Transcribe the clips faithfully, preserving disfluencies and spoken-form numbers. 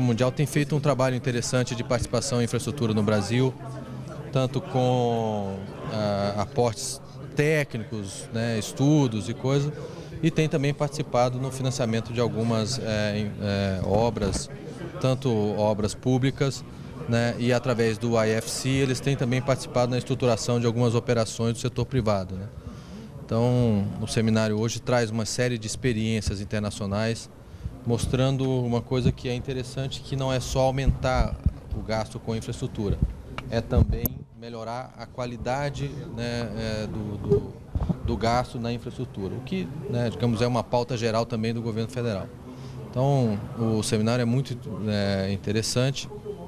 Mundial tem feito um trabalho interessante de participação em infraestrutura no Brasil, tanto com ah, aportes técnicos, né, estudos e coisas, e tem também participado no financiamento de algumas é, é, obras, tanto obras públicas, né, e através do I F C eles têm também participado na estruturação de algumas operações do setor privado, né. Então, o seminário hoje traz uma série de experiências internacionais, mostrando uma coisa que é interessante, que não é só aumentar o gasto com infraestrutura, é também melhorar a qualidade, né, é, do, do, do gasto na infraestrutura, o que, né, digamos, é uma pauta geral também do governo federal. Então, o seminário é muito é, interessante,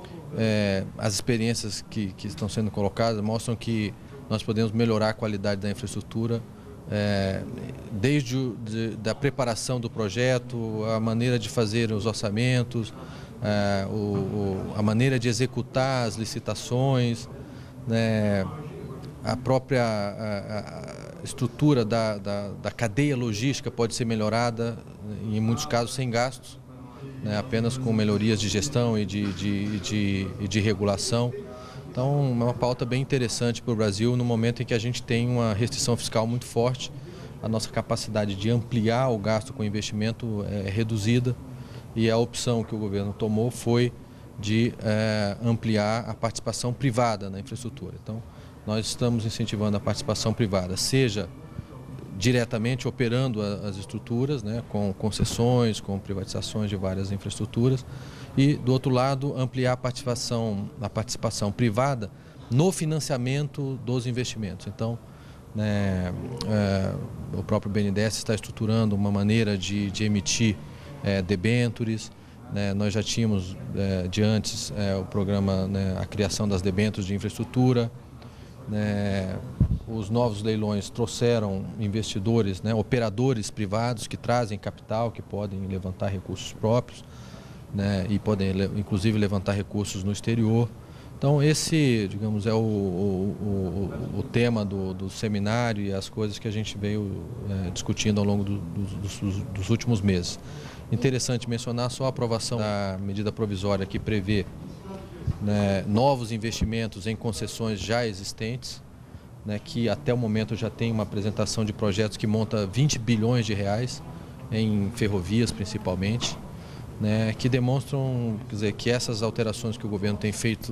é, as experiências que, que estão sendo colocadas mostram que nós podemos melhorar a qualidade da infraestrutura, É, desde o, de, da preparação do projeto, a maneira de fazer os orçamentos, é, o, o, a maneira de executar as licitações, né, a própria a, a estrutura da, da, da cadeia logística pode ser melhorada, em muitos casos sem gastos, né, apenas com melhorias de gestão e de, de, de, de, de regulação. Então, é uma pauta bem interessante para o Brasil no momento em que a gente tem uma restrição fiscal muito forte. A nossa capacidade de ampliar o gasto com investimento é reduzida e a opção que o governo tomou foi de é, ampliar a participação privada na infraestrutura. Então, nós estamos incentivando a participação privada, seja diretamente operando as estruturas, né, com concessões, com privatizações de várias infraestruturas, e, do outro lado, ampliar a participação, a participação privada no financiamento dos investimentos. Então, né, é, o próprio B N D E S está estruturando uma maneira de, de emitir é, debêntures, né, nós já tínhamos é, de antes é, o programa, né, a criação das debêntures de infraestrutura, né, os novos leilões trouxeram investidores, né, operadores privados que trazem capital, que podem levantar recursos próprios, né, e podem inclusive levantar recursos no exterior. Então esse, digamos, é o, o, o, o tema do, do seminário e as coisas que a gente veio é, discutindo ao longo do, do, dos, dos últimos meses. Interessante mencionar só a aprovação da medida provisória que prevê, né, novos investimentos em concessões já existentes, né, que até o momento já tem uma apresentação de projetos que monta vinte bilhões de reais em ferrovias principalmente, né, que demonstram, quer dizer, que essas alterações que o governo tem feito,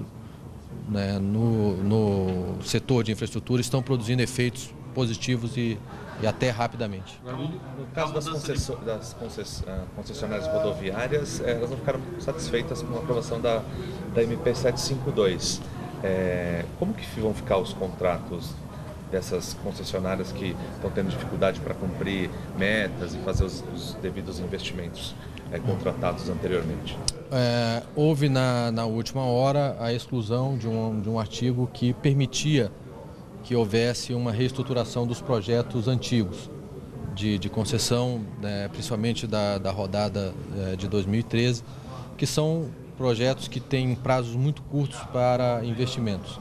né, no, no setor de infraestrutura estão produzindo efeitos positivos e, e até rapidamente. No caso das, concessões, das concess, concessionárias rodoviárias, elas não ficaram satisfeitas com a aprovação da, da M P setecentos e cinquenta e dois. É, como que vão ficar os contratos dessas concessionárias que estão tendo dificuldade para cumprir metas e fazer os, os devidos investimentos é, contratados anteriormente? É, houve na, na última hora a exclusão de um, de um artigo que permitia que houvesse uma reestruturação dos projetos antigos de, de concessão, né, principalmente da, da rodada é, de dois mil e treze, que são projetos que têm prazos muito curtos para investimentos.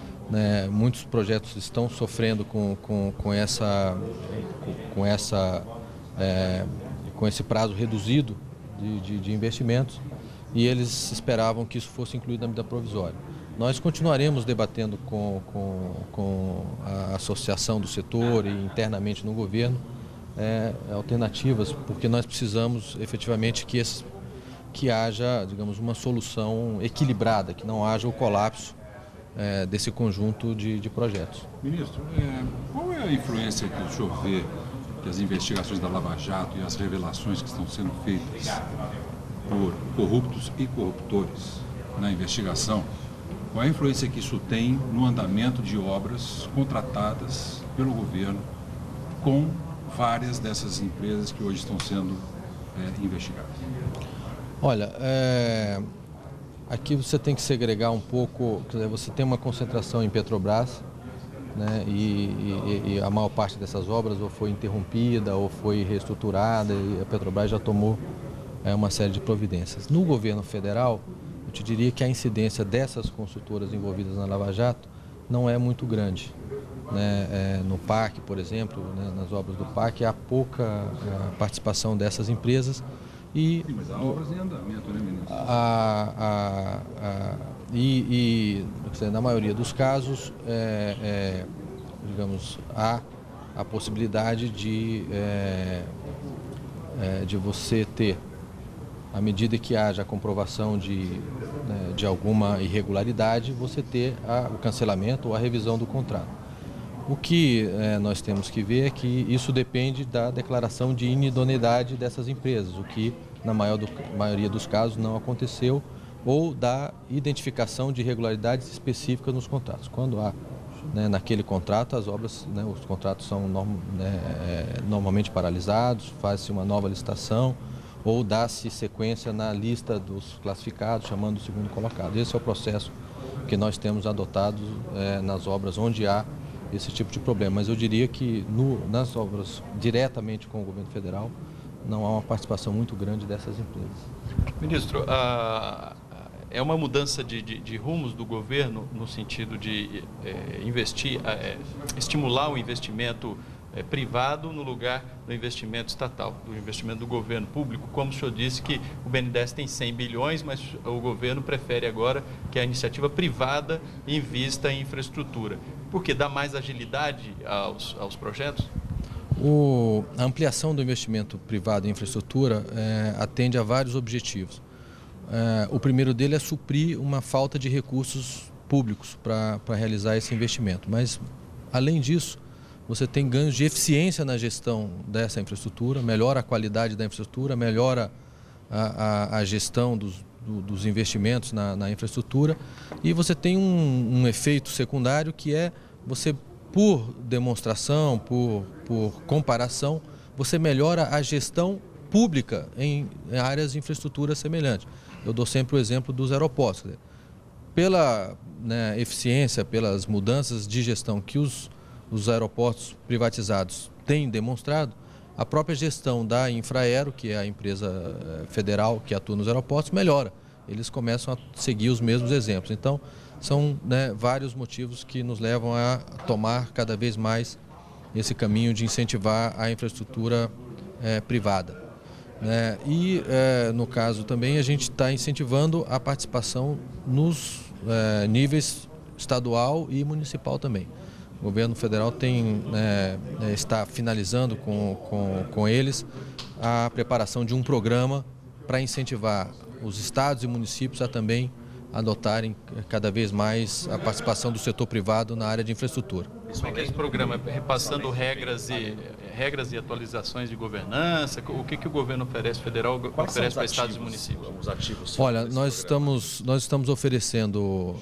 Né, muitos projetos estão sofrendo com, com, com, essa, com, essa, é, com esse prazo reduzido de, de, de investimentos, e eles esperavam que isso fosse incluído na medida provisória. Nós continuaremos debatendo com, com, com a associação do setor e internamente no governo é, alternativas, porque nós precisamos efetivamente que, esse, que haja, digamos, uma solução equilibrada, que não haja o colapso É, desse conjunto de, de projetos. Ministro, é, qual é a influência que o senhor vê que as investigações da Lava Jato e as revelações que estão sendo feitas por corruptos e corruptores na investigação, qual é a influência que isso tem no andamento de obras contratadas pelo governo com várias dessas empresas que hoje estão sendo é, investigadas? Olha, é... aqui você tem que segregar um pouco, quer dizer, você tem uma concentração em Petrobras, né, e, e, e a maior parte dessas obras ou foi interrompida ou foi reestruturada e a Petrobras já tomou é, uma série de providências. No governo federal, eu te diria que a incidência dessas consultoras envolvidas na Lava Jato não é muito grande. Né, é, no P A C, por exemplo, né, nas obras do P A C, há pouca a participação dessas empresas, E, Sim, mas há obras em andamento, né, ministro? A, a, a, e, e na maioria dos casos, é, é, digamos, há a possibilidade de, é, é, de você ter, à medida que haja a comprovação de, né, de alguma irregularidade, você ter a, o cancelamento ou a revisão do contrato. O que é, nós temos que ver é que isso depende da declaração de inidoneidade dessas empresas, o que na maior do, maioria dos casos não aconteceu, ou da identificação de irregularidades específicas nos contratos. Quando há, né, naquele contrato, as obras, né, os contratos são norm, né, é, normalmente paralisados, faz-se uma nova licitação ou dá-se sequência na lista dos classificados, chamando o segundo colocado. Esse é o processo que nós temos adotado é, nas obras onde há esse tipo de problema. Mas eu diria que no, nas obras diretamente com o governo federal, não há uma participação muito grande dessas empresas. Ministro, a, é uma mudança de, de, de rumos do governo no sentido de é, investir, é, estimular o investimento é, privado no lugar do investimento estatal, do investimento do governo público. Como o senhor disse que o B N D E S tem cem bilhões, mas o governo prefere agora que a iniciativa privada invista em infraestrutura. Porque dá mais agilidade aos, aos projetos? O, a ampliação do investimento privado em infraestrutura é, atende a vários objetivos. É, o primeiro dele é suprir uma falta de recursos públicos para realizar esse investimento. Mas, além disso, você tem ganhos de eficiência na gestão dessa infraestrutura, melhora a qualidade da infraestrutura, melhora a, a, a gestão dos, do, dos investimentos na, na infraestrutura e você tem um, um efeito secundário que é você, por demonstração, por, por comparação, você melhora a gestão pública em áreas de infraestrutura semelhantes. Eu dou sempre o exemplo dos aeroportos. Pela, né, eficiência, pelas mudanças de gestão que os, os aeroportos privatizados têm demonstrado, a própria gestão da Infraero, que é a empresa federal que atua nos aeroportos, melhora. Eles começam a seguir os mesmos exemplos. Então, são, né, vários motivos que nos levam a tomar cada vez mais esse caminho de incentivar a infraestrutura é, privada. Né? E, é, no caso também, a gente está incentivando a participação nos é, níveis estadual e municipal também. O governo federal tem, né, está finalizando com, com, com eles a preparação de um programa para incentivar os estados e municípios a também adotarem cada vez mais a participação do setor privado na área de infraestrutura. Como é que é esse programa? Repassando regras e, regras e atualizações de governança? O que, que o governo oferece, federal oferece para estados e municípios? Os ativos. Olha, nós estamos, nós estamos oferecendo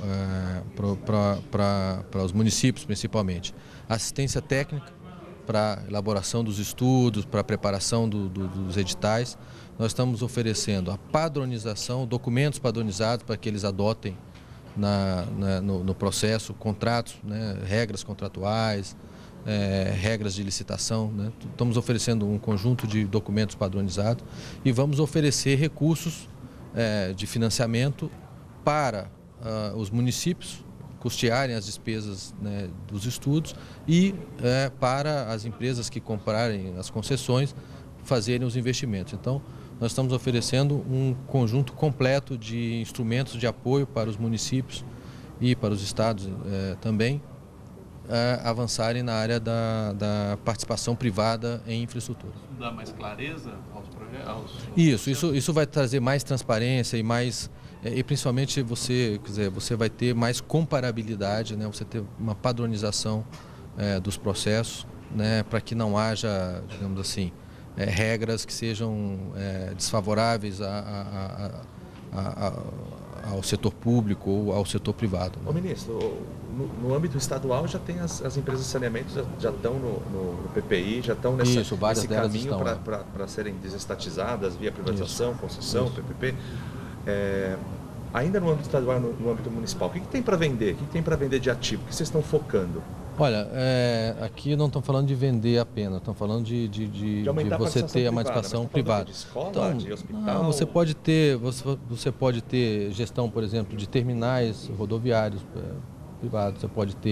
é, para os municípios, principalmente, assistência técnica para elaboração dos estudos, para a preparação do, do, dos editais. Nós estamos oferecendo a padronização, documentos padronizados para que eles adotem na, na, no, no processo, contratos, né, regras contratuais, é, regras de licitação. Né? Estamos oferecendo um conjunto de documentos padronizados e vamos oferecer recursos é, de financiamento para uh, os municípios custearem as despesas, né, dos estudos e é, para as empresas que comprarem as concessões fazerem os investimentos. Então, nós estamos oferecendo um conjunto completo de instrumentos de apoio para os municípios e para os estados eh, também eh, avançarem na área da, da participação privada em infraestrutura. Isso dá mais clareza aos projetos? Isso, isso, isso vai trazer mais transparência e mais eh, e principalmente você, quer dizer, você vai ter mais comparabilidade, né? Você ter uma padronização eh, dos processos, né? Para que não haja, digamos assim, É, regras que sejam é, desfavoráveis a, a, a, a, ao setor público ou ao setor privado. Né? Ô, ministro, no, no âmbito estadual já tem as, as empresas de saneamento, já, já estão no, no, no P P I, já estão nessa, Isso, nesse caminho para é. serem desestatizadas via privatização, Isso. concessão, Isso. P P P. É, ainda no âmbito estadual e no, no âmbito municipal, o que, que tem para vender? O que, que tem para vender de ativo? O que vocês estão focando? Olha, é, aqui não estamos falando de vender apenas, estamos falando de, de, de, de, de você ter a participação privada. De escola, então, de hospital? Não, você pode ter, você, você pode ter gestão, por exemplo, de terminais rodoviários é, privados, você pode ter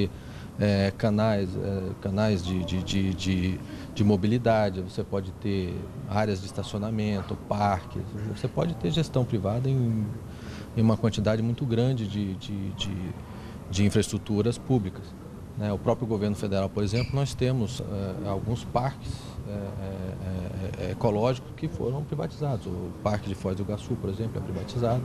é, canais, é, canais de, de, de, de, de mobilidade, você pode ter áreas de estacionamento, parques, você pode ter gestão privada em, em uma quantidade muito grande de, de, de, de infraestruturas públicas. O próprio governo federal, por exemplo, nós temos é, alguns parques é, é, ecológicos que foram privatizados. O Parque de Foz do Iguaçu, por exemplo, é privatizado.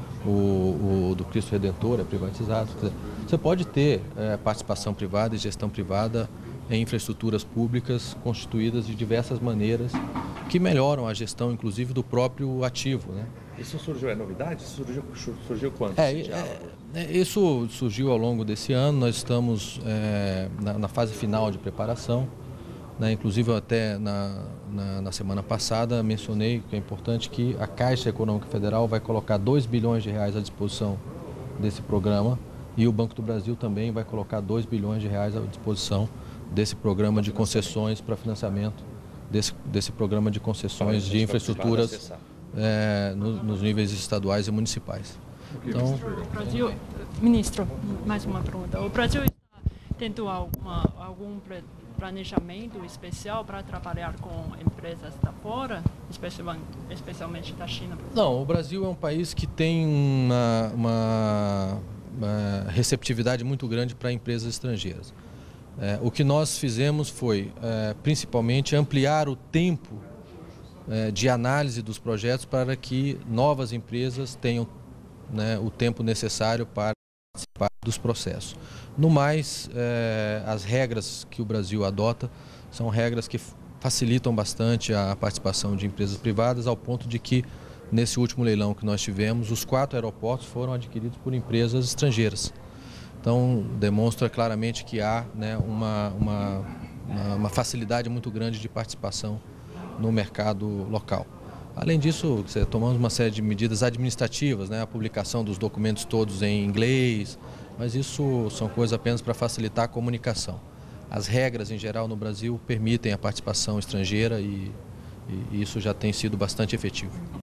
O, o do Cristo Redentor é privatizado. Você pode ter é, participação privada e gestão privada em infraestruturas públicas constituídas de diversas maneiras que melhoram a gestão, inclusive, do próprio ativo, né? Isso surgiu, é novidade? Surgiu, surgiu quando? É, é, é, isso surgiu ao longo desse ano. Nós estamos é, na, na fase final de preparação, né? Inclusive, eu até na, na, na semana passada mencionei que é importante que a Caixa Econômica Federal vai colocar dois bilhões de reais à disposição desse programa e o Banco do Brasil também vai colocar dois bilhões de reais à disposição desse programa de concessões para financiamento desse, desse programa de concessões de infraestruturas é, no, nos níveis estaduais e municipais. Então, o Brasil, ministro, mais uma pergunta. O Brasil está tendo alguma, algum planejamento especial para trabalhar com empresas da fora, especialmente da China? Não, o Brasil é um país que tem uma, uma, uma receptividade muito grande para empresas estrangeiras. É, o que nós fizemos foi, é, principalmente, ampliar o tempo é, de análise dos projetos para que novas empresas tenham, né, o tempo necessário para participar dos processos. No mais, é, as regras que o Brasil adota são regras que facilitam bastante a participação de empresas privadas, ao ponto de que, nesse último leilão que nós tivemos, os quatro aeroportos foram adquiridos por empresas estrangeiras. Então, demonstra claramente que há, né, uma, uma, uma facilidade muito grande de participação no mercado local. Além disso, tomamos uma série de medidas administrativas, né, a publicação dos documentos todos em inglês, mas isso são coisas apenas para facilitar a comunicação. As regras, em geral, no Brasil permitem a participação estrangeira e, e isso já tem sido bastante efetivo.